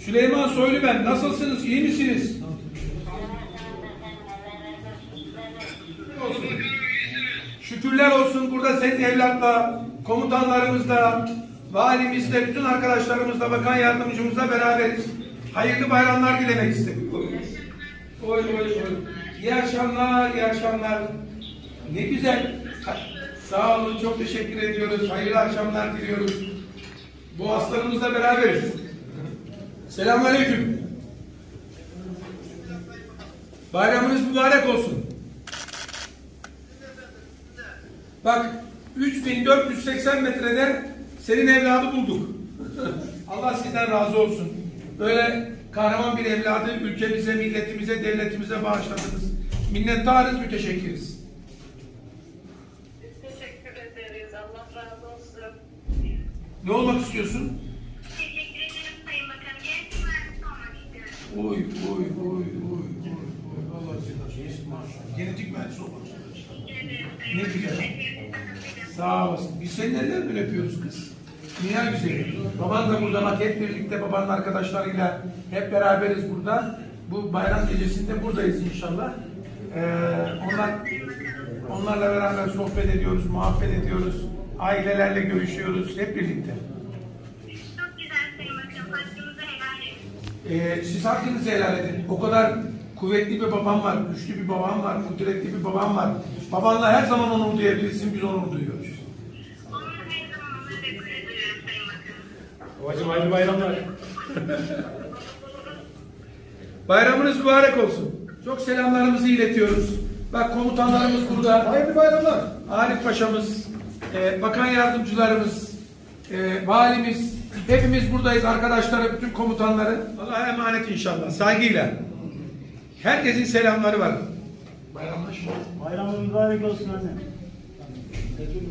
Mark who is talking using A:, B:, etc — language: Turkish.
A: Süleyman Soylu ben. Nasılsınız? İyi misiniz? Şükürler olsun. Burada senin evlatla, komutanlarımızla, valimizle, bütün arkadaşlarımızla, bakan yardımcımızla beraberiz. Hayırlı bayramlar dilemek istedim. Oy oy oy. İyi akşamlar, iyi akşamlar. Ne güzel. Sağ olun, çok teşekkür ediyoruz. Hayırlı akşamlar diliyoruz. Bu aslanımızla beraberiz. Selamünaleyküm. Bayramınız mübarek olsun. Bak, 3480 metrede senin evladı bulduk. Allah sizden razı olsun. Böyle kahraman bir evladı ülkemize, milletimize, devletimize bağışladınız. Minnettarız, müteşekkiriz.
B: Teşekkür ederiz. Allah razı olsun.
A: Ne olmak istiyorsun?
B: Teşekkür ederim Sayın Bakanım. Genetik mühendisi olmak istiyorum.
A: Oy oy oy oy oy. Allah razı genetik mühendisi olmak istiyorsun.
B: Teşekkür ederim Sayın
A: Ne
B: Bakanım.
A: güzel. Sağ olasın. Biz senin ellerinden öpüyoruz kız. Dünya güzeli. Baban da burada bak, hep birlikte babanın arkadaşlarıyla hep beraberiz burada. Bu bayram gecesinde buradayız inşallah. Onlarla beraber sohbet ediyoruz, muhabbet ediyoruz. Ailelerle görüşüyoruz hep birlikte.
B: Çok güzel Sayın Bakanım. Hakkınızı helal edin.
A: Siz hakkınızı helal edin. O kadar kuvvetli bir babam var, güçlü bir babam var, kudretli bir babam var. Babanla her zaman onur duyabilirsin, biz onur duyuyoruz.
B: Onun her zaman onları bekle ediyorum Sayın Bakanım.
C: Babacığım hayırlı bayramlar.
A: Bayramınız mübarek olsun. Çok selamlarımızı iletiyoruz. Bak, komutanlarımız burada. Hayırlı bayramlar. Arif Paşa'mız, bakan yardımcılarımız, valimiz, hepimiz buradayız. Arkadaşları, bütün komutanları. Allah'a emanet inşallah. Saygıyla. Herkesin selamları var. Bayramlaşma.
C: Bayramın mübarek olsun anne.